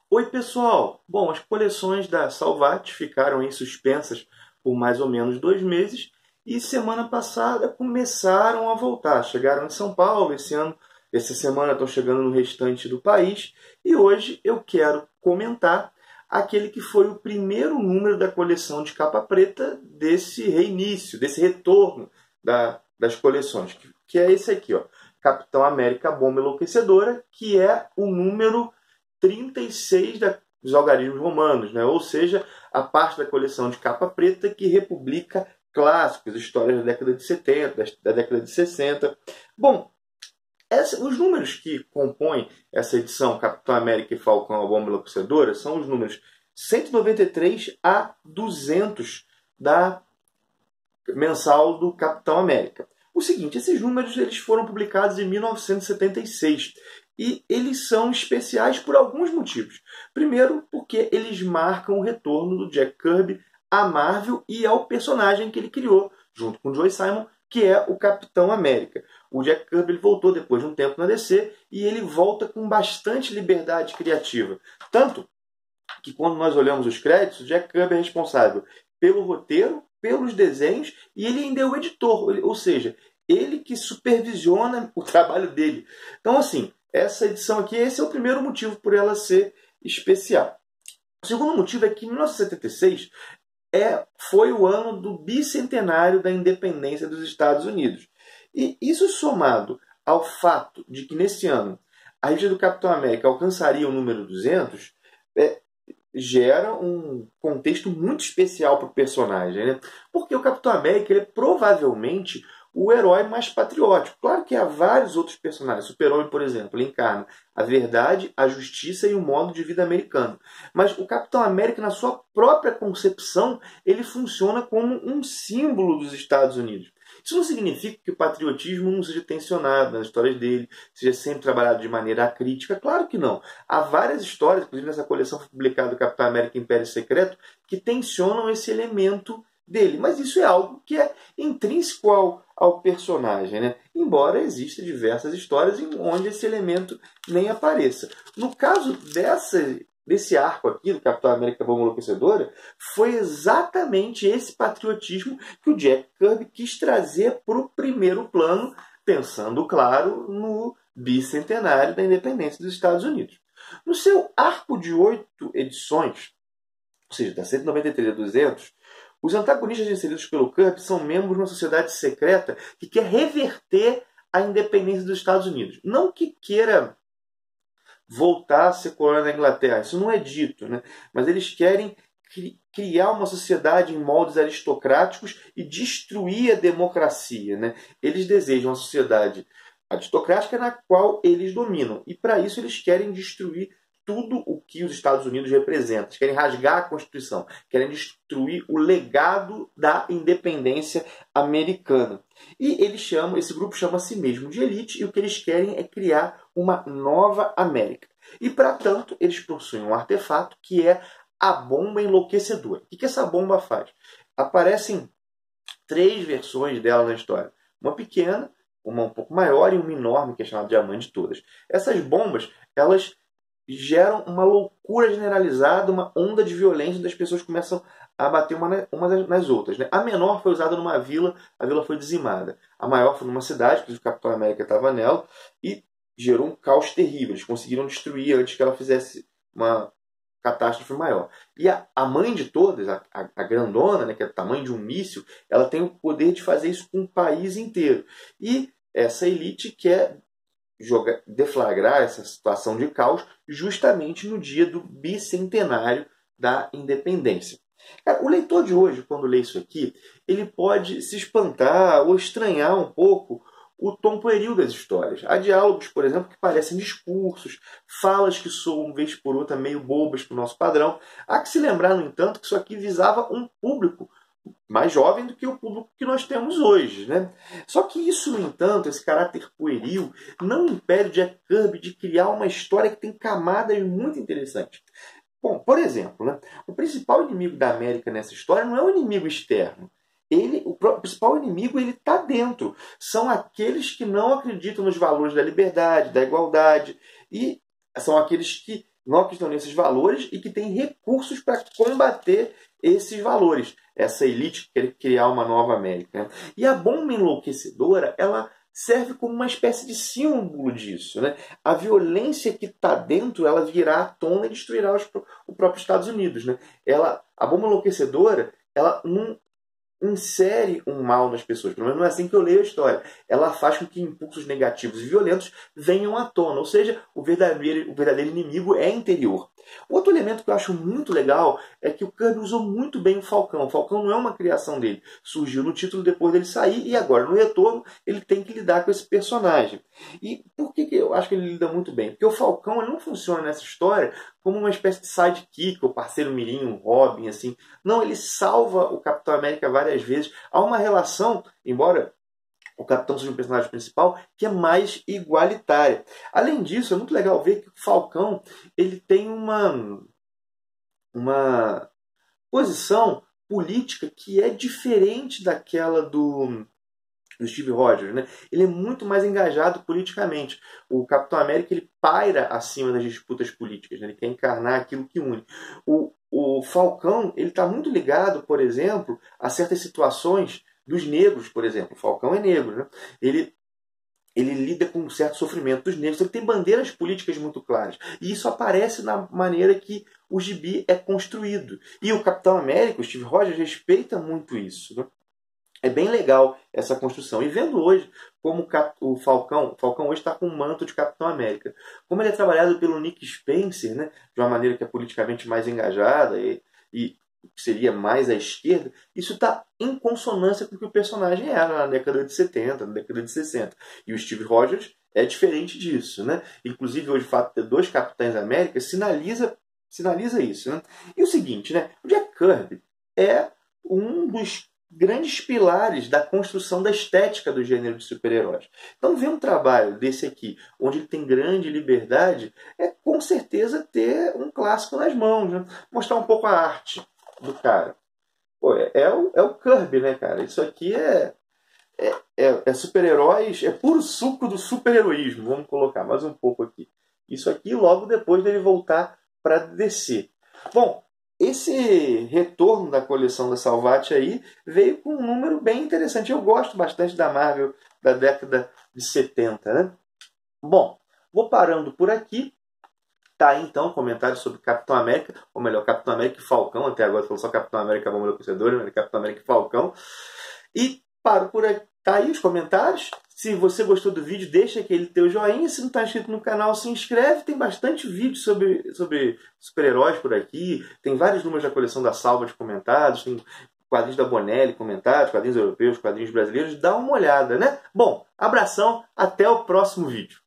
Oi pessoal! Bom, as coleções da Salvat ficaram aí suspensas por mais ou menos 2 meses e semana passada começaram a voltar. Chegaram em São Paulo esse ano, essa semana estão chegando no restante do país e hoje eu quero comentar aquele que foi o primeiro número da coleção de capa preta desse reinício, desse retorno das coleções, que é esse aqui, ó, Capitão América Bomba Enlouquecedora, que é o número 36 dos algarismos romanos, né? Ou seja, a parte da coleção de capa preta que republica clássicos, histórias da década de 70, da década de 60. Bom, os números que compõem essa edição Capitão América e Falcão, a Bomba Enlouquecedora, são os números 193 a 200 da mensal do Capitão América. O seguinte, esses números eles foram publicados em 1976 e eles são especiais por alguns motivos. Primeiro, porque eles marcam o retorno do Jack Kirby à Marvel e ao personagem que ele criou, junto com Joe Simon, que é o Capitão América. O Jack Kirby ele voltou depois de um tempo na DC e ele volta com bastante liberdade criativa. Tanto que quando nós olhamos os créditos, o Jack Kirby é responsável pelo roteiro, pelos desenhos e ele ainda é o editor, ou seja, ele que supervisiona o trabalho dele. Então, assim, essa edição aqui, esse é o primeiro motivo por ela ser especial. O segundo motivo é que em 1976 foi o ano do bicentenário da independência dos Estados Unidos. E isso somado ao fato de que nesse ano a revista do Capitão América alcançaria o número 200, gera um contexto muito especial para o personagem, né? Porque o Capitão América ele é provavelmente o herói mais patriótico. Claro que há vários outros personagens. Super-Homem, por exemplo, ele encarna a verdade, a justiça e o modo de vida americano. Mas o Capitão América, na sua própria concepção, ele funciona como um símbolo dos Estados Unidos. Isso não significa que o patriotismo não seja tensionado nas histórias dele, seja sempre trabalhado de maneira crítica. Claro que não. Há várias histórias, inclusive nessa coleção publicada do Capitão América Império Secreto, que tensionam esse elemento dele. Mas isso é algo que é intrínseco ao personagem, né? Embora existam diversas histórias em onde esse elemento nem apareça. No caso desse arco aqui, do Capitão América Bomba Enlouquecedora, foi exatamente esse patriotismo que o Jack Kirby quis trazer para o primeiro plano, pensando, claro, no bicentenário da independência dos Estados Unidos. No seu arco de 8 edições, ou seja, da 193 a 200, os antagonistas inseridos pelo Kirby são membros de uma sociedade secreta que quer reverter a independência dos Estados Unidos. Não que queira voltar a ser colônia da Inglaterra, isso não é dito, né? Mas eles querem criar uma sociedade em moldes aristocráticos e destruir a democracia, né? Eles desejam uma sociedade aristocrática na qual eles dominam. E para isso eles querem destruir tudo o que os Estados Unidos representam. Eles querem rasgar a Constituição, querem destruir o legado da independência americana. E esse grupo chama a si mesmo de elite, e o que eles querem é criar uma nova América. E, para tanto, eles possuem um artefato que é a bomba enlouquecedora. O que essa bomba faz? Aparecem 3 versões dela na história. Uma pequena, uma um pouco maior e uma enorme, que é chamada de a mãe de todas. Essas bombas, elas geram uma loucura generalizada, uma onda de violência, das pessoas começam a bater umas nas outras, né? A menor foi usada numa vila, a vila foi dizimada. A maior foi numa cidade, que o Capitão América estava nela, e gerou um caos terrível. Eles conseguiram destruir antes que ela fizesse uma catástrofe maior. E a mãe de todas, a grandona, né, que é do tamanho de um míssil, ela tem o poder de fazer isso com o país inteiro. E essa elite quer deflagrar essa situação de caos justamente no dia do bicentenário da independência. Cara, o leitor de hoje, quando lê isso aqui, ele pode se espantar ou estranhar um pouco o tom pueril das histórias. Há diálogos, por exemplo, que parecem discursos, falas que soam, vez por outra, meio bobas para o nosso padrão. Há que se lembrar, no entanto, que isso aqui visava um público mais jovem do que o público que nós temos hoje, né? Só que isso, no entanto, esse caráter pueril, não impede o Jack Kirby de criar uma história que tem camadas muito interessantes. Bom, por exemplo, né, o principal inimigo da América nessa história não é um inimigo externo. O principal inimigo está dentro. São aqueles que não acreditam nos valores da liberdade, da igualdade, e são aqueles que não acreditam nesses valores e que têm recursos para combater esses valores. Essa elite quer criar uma nova América, né? E a bomba enlouquecedora, ela serve como uma espécie de símbolo disso, né? A violência que está dentro, ela virá à tona e destruirá os próprios Estados Unidos, né? A bomba enlouquecedora, ela não insere um mal nas pessoas. Pelo menos não é assim que eu leio a história. Ela faz com que impulsos negativos e violentos venham à tona. Ou seja, o verdadeiro inimigo é interior. Outro elemento que eu acho muito legal é que o Kirby usou muito bem o Falcão. O Falcão não é uma criação dele. Surgiu no título depois dele sair e agora, no retorno, ele tem que lidar com esse personagem. E por que eu acho que ele lida muito bem? Porque o Falcão ele não funciona nessa história como uma espécie de sidekick, ou parceiro mirim, um Robin, assim. Não, ele salva o Capitão América várias vezes. Há uma relação, embora o Capitão seja um personagem principal, que é mais igualitária. Além disso, é muito legal ver que o Falcão ele tem uma posição política que é diferente daquela do Steve Rogers, né? Ele é muito mais engajado politicamente. O Capitão América ele paira acima das disputas políticas, né? Ele quer encarnar aquilo que une. O Falcão ele está muito ligado, por exemplo, a certas situações dos negros, por exemplo. O Falcão é negro, né? Ele lida com um certo sofrimento dos negros. Ele tem bandeiras políticas muito claras. E isso aparece na maneira que o gibi é construído. E o Capitão América, o Steve Rogers, respeita muito isso, né? É bem legal essa construção. E vendo hoje como o Falcão hoje está com um manto de Capitão América. Como ele é trabalhado pelo Nick Spencer, né, de uma maneira que é politicamente mais engajada e seria mais à esquerda, isso está em consonância com o que o personagem era na década de 70, na década de 60. E o Steve Rogers é diferente disso, né? Inclusive, hoje o fato de ter 2 Capitães América sinaliza isso, né? E o seguinte, né? O Jack Kirby é um dos grandes pilares da construção da estética do gênero de super-heróis. Então, ver um trabalho desse aqui, onde ele tem grande liberdade, é com certeza ter um clássico nas mãos, né? Mostrar um pouco a arte do cara. Pô, é o Kirby, né, cara? Isso aqui é super-heróis, é puro suco do super-heroísmo. Vamos colocar mais um pouco aqui. Isso aqui logo depois dele voltar para DC. Bom, esse retorno da coleção da Salvat aí veio com um número bem interessante. Eu gosto bastante da Marvel da década de 70, né? Bom, vou parando por aqui. Tá aí então comentário sobre Capitão América, ou melhor, Capitão América e Falcão. Até agora falou só Capitão América, Bomba Enlouquecedora, né? Capitão América e Falcão. E paro por aqui. Tá aí os comentários. Se você gostou do vídeo, deixa aquele teu joinha. Se não está inscrito no canal, se inscreve. Tem bastante vídeo sobre super-heróis por aqui. Tem vários números da coleção da Salva de comentados. Tem quadrinhos da Bonelli comentados, quadrinhos europeus, quadrinhos brasileiros. Dá uma olhada, né? Bom, abração. Até o próximo vídeo.